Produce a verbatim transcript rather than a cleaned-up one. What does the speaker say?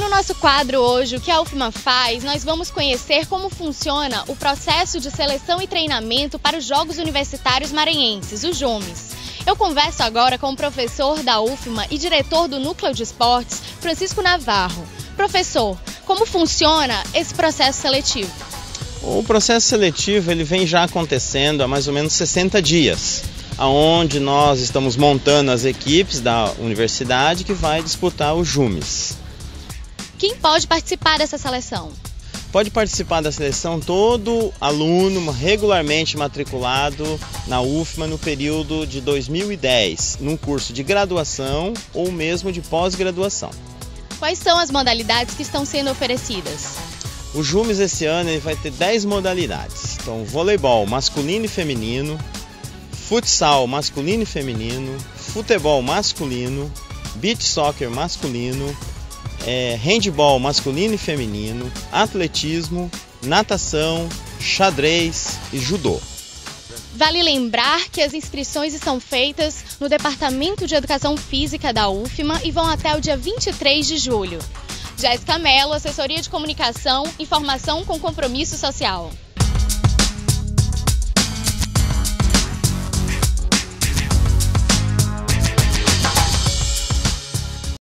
no nosso quadro hoje, o que a UFMA faz, nós vamos conhecer como funciona o processo de seleção e treinamento para os Jogos Universitários Maranhenses, os JUMES. Eu converso agora com o professor da UFMA e diretor do Núcleo de Esportes, Francisco Navarro. Professor, como funciona esse processo seletivo? O processo seletivo ele vem já acontecendo há mais ou menos sessenta dias, onde nós estamos montando as equipes da universidade que vai disputar os JUMES. Quem pode participar dessa seleção? Pode participar da seleção todo aluno regularmente matriculado na UFMA no período de dois mil e dez, num curso de graduação ou mesmo de pós-graduação. Quais são as modalidades que estão sendo oferecidas? O JUMES esse ano ele vai ter dez modalidades. Então, voleibol masculino e feminino, futsal masculino e feminino, futebol masculino, beach soccer masculino, é, handball masculino e feminino, atletismo, natação, xadrez e judô. Vale lembrar que as inscrições estão feitas no Departamento de Educação Física da UFMA e vão até o dia vinte e três de julho. Jéssica Mello, assessoria de comunicação e formação com compromisso social.